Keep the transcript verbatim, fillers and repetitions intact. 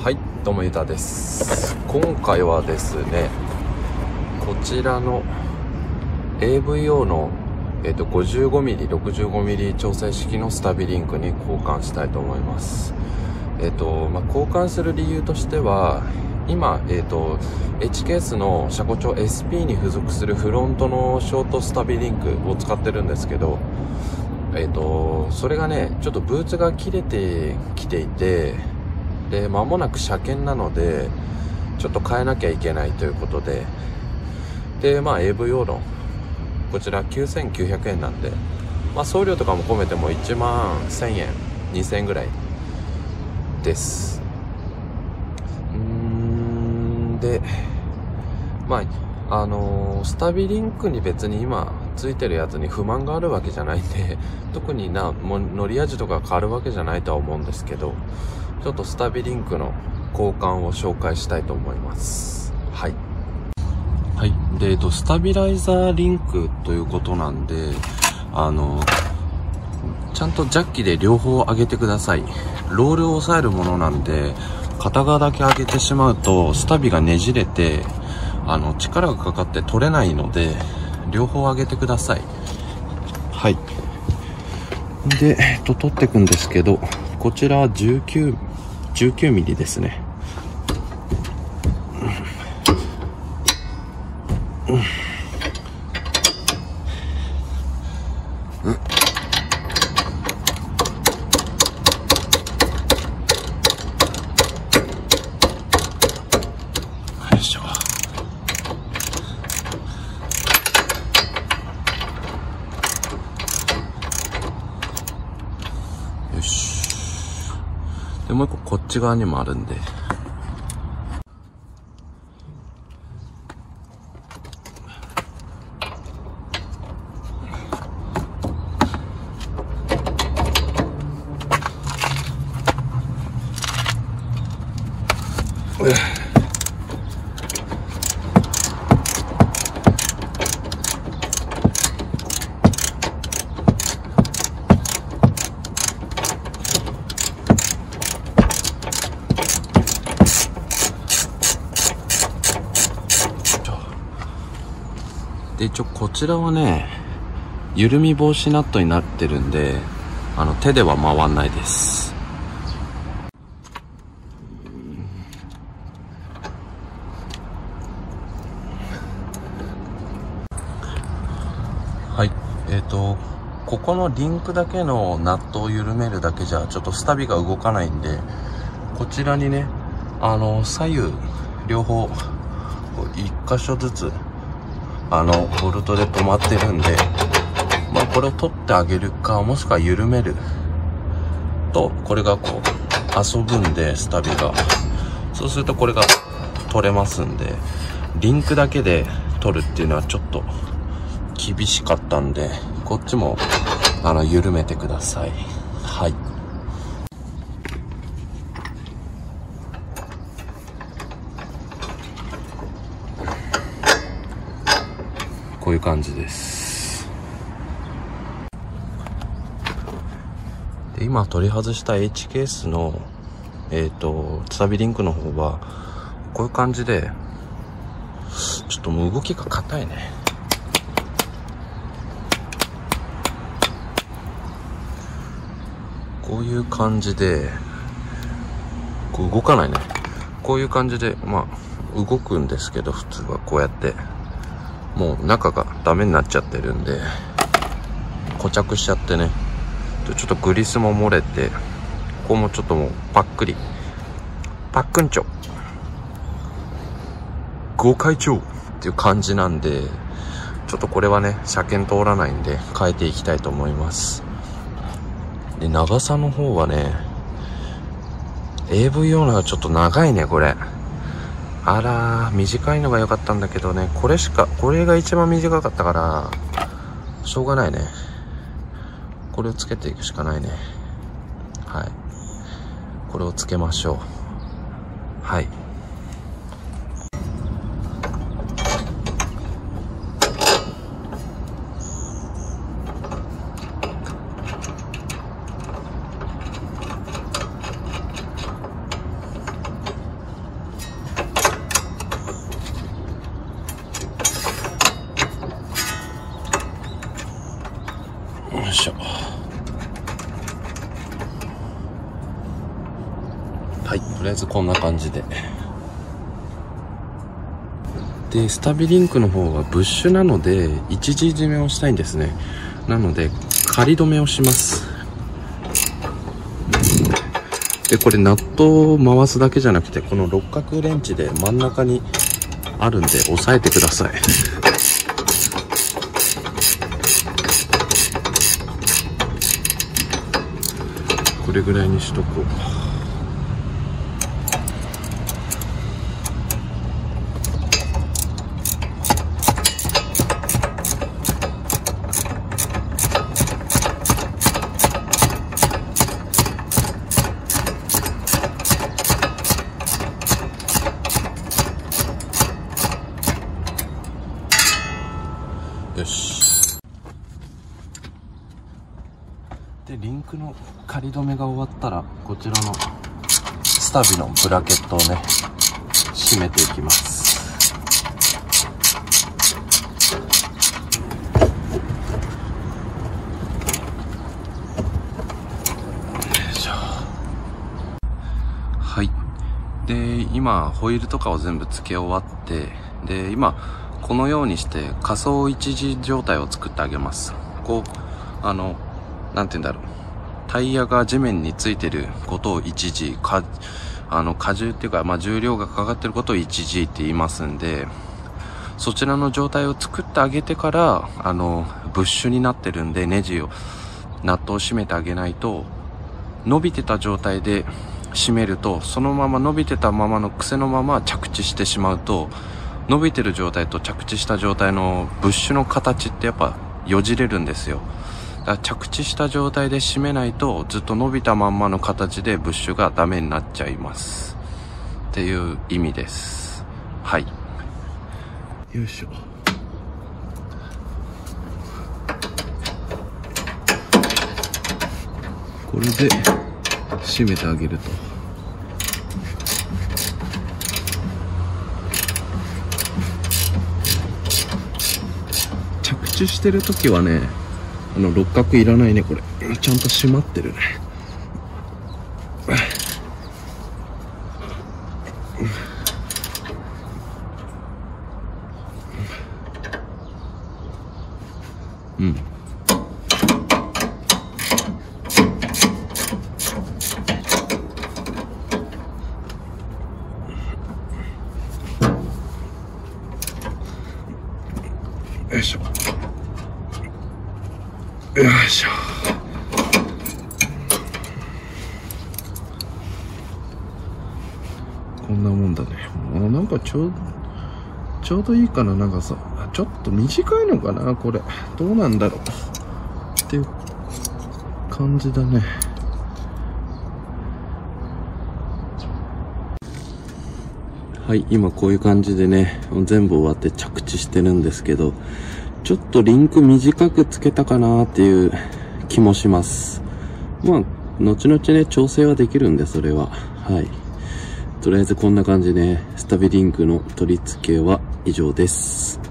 はい、どうもゆたです。今回はですね、こちらの エーブイ 用の、えー、と ごじゅうごミリ、ろくじゅうごミリ 調整式のスタビリンクに交換したいと思います。えっ、ー、と、まあ、交換する理由としては、今、えっ、ー、と、エイチケーエス の車庫帳 エスピー に付属するフロントのショートスタビリンクを使ってるんですけど、えっ、ー、と、それがね、ちょっとブーツが切れてきていて、で、間もなく車検なので、ちょっと変えなきゃいけないということで、で、まあ エーブイ 用の、こちらきゅうせんきゅうひゃくえんなんで、まあ送料とかも込めてもいちまんせんえん、にせんえんぐらいです。うーんで、まあ、あのー、スタビリンクに別に今ついてるやつに不満があるわけじゃないんで、特にな、もう乗り味とか変わるわけじゃないとは思うんですけど、ちょっとスタビリンクの交換を紹介したいと思います。はい。はい。で、えっと、スタビライザーリンクということなんで、あの、ちゃんとジャッキで両方上げてください。ロールを押さえるものなんで、片側だけ上げてしまうと、スタビがねじれて、あの、力がかかって取れないので、両方上げてください。はい。で、えっと、取っていくんですけど、こちらはじゅうきゅう、じゅうきゅうミリですね。うんうんうん、よいしょ。よし。で、もう一個こっち側にもあるんで。で、一応こちらはね、緩み防止ナットになってるんで、あの手では回んないです。はい。えっと、ここのリンクだけのナットを緩めるだけじゃちょっとスタビが動かないんで、こちらにね、あの左右両方一箇所ずつあのボルトで止まってるんで、まあこれを取ってあげるか、もしくは緩めるとこれがこう遊ぶんで、スタビがそうするとこれが取れますんで、リンクだけで取るっていうのはちょっと厳しかったんで、こっちもあの緩めてください。はい。こういう感じです。で、今取り外した エイチケーエス のえっとスタビリンクの方はこういう感じで、ちょっともう動きが硬いね。こういう感じでこう動かないね。こういう感じでまあ動くんですけど、普通はこうやってもう中がダメになっちゃってるんで、固着しちゃってね、ちょっとグリスも漏れて、ここもちょっともうパックリパックンチョご開帳っていう感じなんで、ちょっとこれはね車検通らないんで変えていきたいと思います。で、長さの方はね エーブイ 用のがちょっと長いね。これあらー、短いのが良かったんだけどね、これしか、これが一番短かったから、しょうがないね。これをつけていくしかないね。はい。これをつけましょう。はい。 はい、とりあえずこんな感じで。で、スタビリンクの方はブッシュなので、一時締めをしたいんですね。なので、仮止めをします。で、これナットを回すだけじゃなくて、この六角レンチで真ん中にあるんで、押さえてください。これぐらいにしとこう。よし。で、リンクの仮止めが終わったら、こちらのスタビのブラケットをね、締めていきます。よいしょ。はい。で、今、ホイールとかを全部付け終わって、で、今、このようにして仮想一時状態を作ってあげます。こう、あの、なんて言うんだろう。タイヤが地面についてることを一時、か、あの、荷重っていうか、まあ、重量がかかってることを一時って言いますんで、そちらの状態を作ってあげてから、あの、ブッシュになってるんで、ネジを、ナットを締めてあげないと、伸びてた状態で締めると、そのまま伸びてたままの癖のまま着地してしまうと、伸びてる状態と着地した状態のブッシュの形ってやっぱよじれるんですよ。だから着地した状態で締めないとずっと伸びたまんまの形でブッシュがダメになっちゃいますっていう意味です。はい。よいしょ。これで締めてあげると。着地してるときはね、あの六角いらないね。これちゃんと締まってるね。うん。よいしょ。よいしょ。こんなもんだね。もうなんかちょうちょうどいいかな、長さ。ちょっと短いのかな、これ。どうなんだろうっていう感じだね。はい、今こういう感じでね、全部終わって着地してるんですけど、ちょっとリンク短くつけたかなっていう気もします。まあ、後々ね、調整はできるんで、それは。はい。とりあえずこんな感じで、スタビリンクの取り付けは以上です。